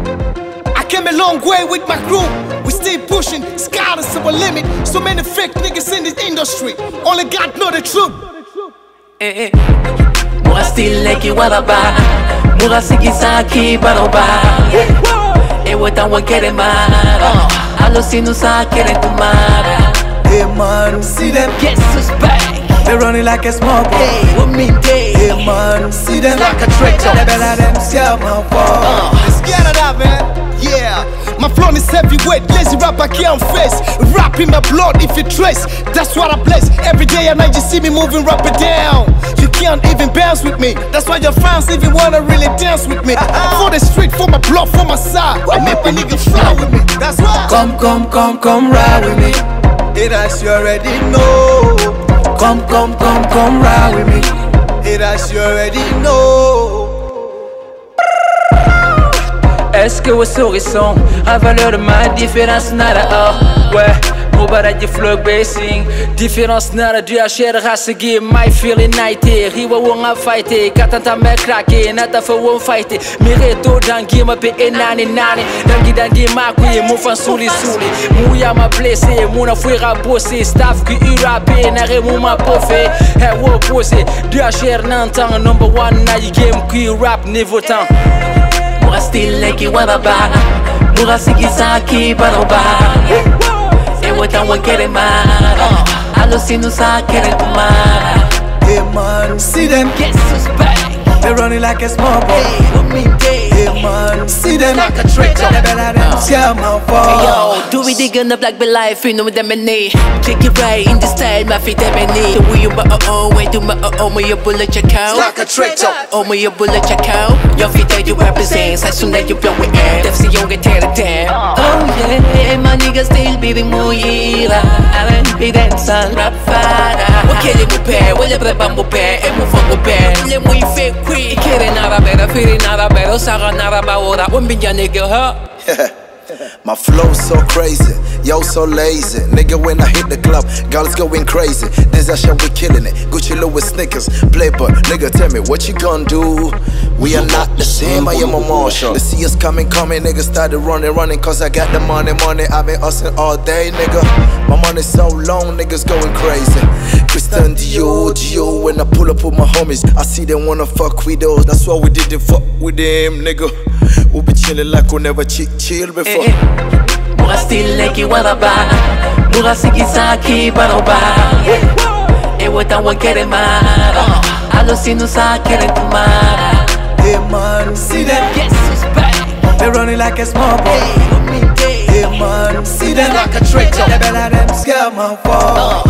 I came a long way with my crew. We still pushing, sky is our limit. So many fake niggas in this industry. Only God know the truth. Mura still like you wanna buy. Mura siki baroba. Wata wakere mara. Alusinu sa kere tumara. Hey man, see them, Guess who's back? they running like a small boy. Hey, what mean they? Hey man, see them Like a traitor. They better them scare my fall. Let's get it up, man. Yeah, my flow is heavyweight. Lazy rapper can't face. Rap in my blood if you trace. That's what I place. Every day and night you see me moving rap it down. You can't even bounce with me. That's why your fans even wanna really dance with me. For the street, for my blood, for my side. I make my nigga fly with me. That's why. Come ride with me. It as you already know. Come ride with me. It as you already know. Est-ce que vous sourissons à valeur de ma différence nada ouais Mobara di flow basing différence nada du HR rasigi my feeling nighty riwa wonga fighty katanta me cracky nata for won fighty mireto dangi ma pe enani dangi makui mu fan suli muya ma blessé muna fuira bosser staff qui urape na remu ma pofé hey wo posé du HR nantan number 1 na game qui rap niveau temps Mura still like you wanna buy. Mura siki baroba. Wata wakere mara. Alusinu sa kere tumara. Hey man, see them, Guess who's back? they running like a small boy. Hey, what mean they? Hey man, see them, Like a traitor. they better them scare my fall. Hey yo, do we dig on the black be life, you know them and me. Check it right in the style, my feet them and me. Do you my way do my when you bullet check out. Like a traitor. Oh, when you bullet check out. Your feet that you represent, as soon as you blow it air. That's the young get tear it down. Oh yeah, my niggas still beating muira. I don't be dancing rap fada. Okay, you prepare, well you prepare, and move on prepare. You move fake quick, kidding nada better, feeling nada better, saga nada about when be your nigga, huh? My flow so crazy, yo so lazy. Nigga, when I hit the club, girls going crazy. This that shit, we killing it. Gucci Louis Snickers, Playboy. Nigga, tell me what you gonna do? We are not the same, I am a marshal. They see us coming, niggas started running, cause I got the money. I've been hustling all day, nigga. My money so long, niggas going crazy. Christian Dior, when I pull up with my homies, I see them wanna fuck with those. That's why we didn't fuck with them, nigga. We be chillin' like we never chill before. Mura still like you wanna buy. Mura siki baroba. Wata wakere mara. Alusinu sa kere tumara. Hey man, see them, Guess who's back? they running like a small boy. Hey, what mean they? Hey man, see them, Like a traitor. they better them scare my fall.